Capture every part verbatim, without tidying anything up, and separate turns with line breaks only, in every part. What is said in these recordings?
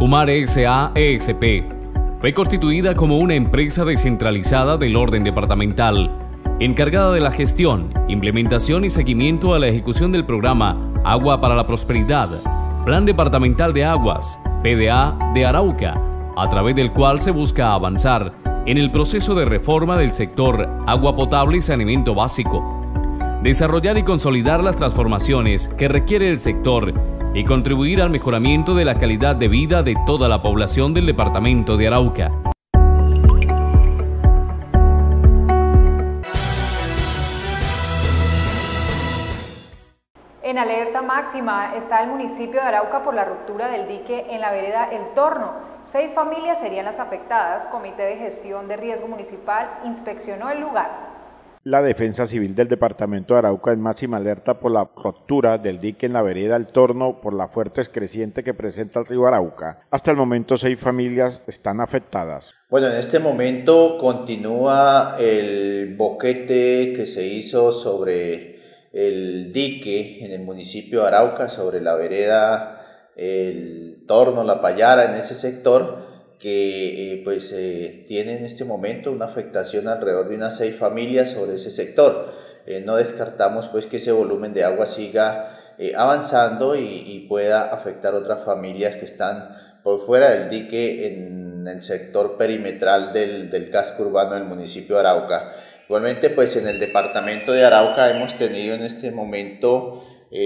Umare S A E S P fue constituida como una empresa descentralizada del orden departamental, encargada de la gestión, implementación y seguimiento a la ejecución del programa Agua para la Prosperidad, Plan Departamental de Aguas, P D A de Arauca, a través del cual se busca avanzar en el proceso de reforma del sector agua potable y saneamiento básico, desarrollar y consolidar las transformaciones que requiere el sector y contribuir al mejoramiento de la calidad de vida de toda la población del departamento de Arauca.
En alerta máxima está el municipio de Arauca por la ruptura del dique en la vereda El Torno. Seis familias serían las afectadas. Comité de Gestión de Riesgo Municipal inspeccionó el lugar.
La Defensa Civil del Departamento de Arauca en máxima alerta por la ruptura del dique en la vereda El Torno por la fuerte creciente que presenta el río Arauca. Hasta el momento, seis familias están afectadas.
Bueno, en este momento continúa el boquete que se hizo sobre el dique en el municipio de Arauca, sobre la vereda El Torno, La Payara, en ese sector, que eh, pues eh, tiene en este momento una afectación alrededor de unas seis familias sobre ese sector. Eh, no descartamos pues que ese volumen de agua siga eh, avanzando y, y pueda afectar otras familias que están por fuera del dique en el sector perimetral del, del casco urbano del municipio de Arauca. Igualmente pues en el departamento de Arauca hemos tenido en este momento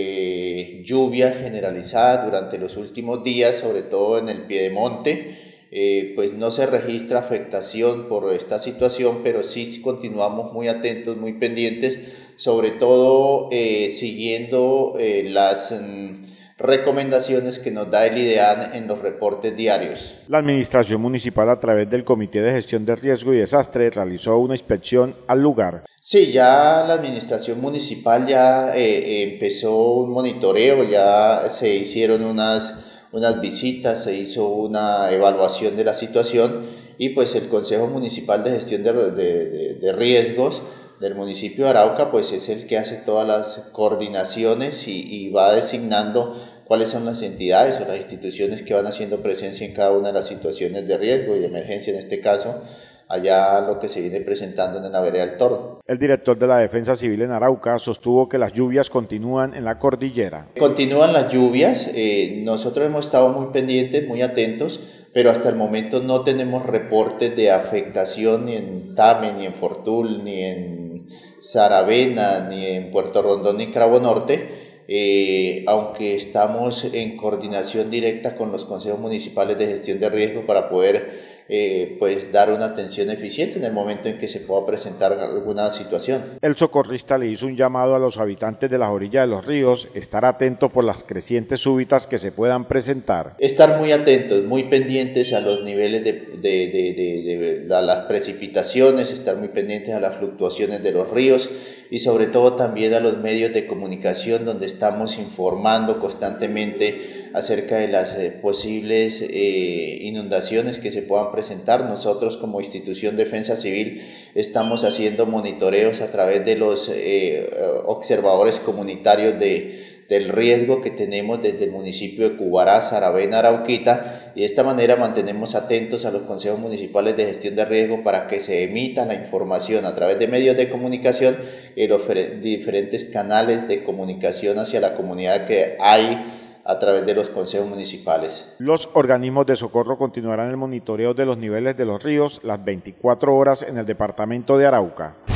eh, lluvia generalizada durante los últimos días, sobre todo en el piedemonte. Eh, pues no se registra afectación por esta situación, pero sí continuamos muy atentos, muy pendientes, sobre todo eh, siguiendo eh, las mm, recomendaciones que nos da el IDEAN en los reportes diarios.
La Administración Municipal, a través del Comité de Gestión de Riesgo y Desastre, realizó una inspección al lugar.
Sí, ya la Administración Municipal ya eh, empezó un monitoreo, ya se hicieron unas unas visitas, se hizo una evaluación de la situación y pues el Consejo Municipal de Gestión de, de, de, de Riesgos del municipio de Arauca pues es el que hace todas las coordinaciones y, y va designando cuáles son las entidades o las instituciones que van haciendo presencia en cada una de las situaciones de riesgo y de emergencia, en este caso allá lo que se viene presentando en la vereda del Torno.
El director de la Defensa Civil en Arauca sostuvo que las lluvias continúan en la cordillera.
Continúan las lluvias, eh, nosotros hemos estado muy pendientes, muy atentos, pero hasta el momento no tenemos reportes de afectación ni en Tame, ni en Fortul, ni en Saravena, ni en Puerto Rondón, ni Cravo Norte, eh, aunque estamos en coordinación directa con los consejos municipales de gestión de riesgo para poder Eh, pues dar una atención eficiente en el momento en que se pueda presentar alguna situación.
El socorrista le hizo un llamado a los habitantes de las orillas de los ríos, estar atentos por las crecientes súbitas que se puedan presentar.
Estar muy atentos, muy pendientes a los niveles de, de, de, de, de, de las precipitaciones, estar muy pendientes a las fluctuaciones de los ríos y sobre todo también a los medios de comunicación donde estamos informando constantemente acerca de las eh, posibles eh, inundaciones que se puedan presentar. Nosotros como institución Defensa Civil estamos haciendo monitoreos a través de los eh, observadores comunitarios de, del riesgo que tenemos desde el municipio de Cubará, Saravena, Arauquita, y de esta manera mantenemos atentos a los consejos municipales de gestión de riesgo para que se emita la información a través de medios de comunicación y los diferentes canales de comunicación hacia la comunidad que hay a través de los consejos municipales.
Los organismos de socorro continuarán el monitoreo de los niveles de los ríos las veinticuatro horas en el departamento de Arauca.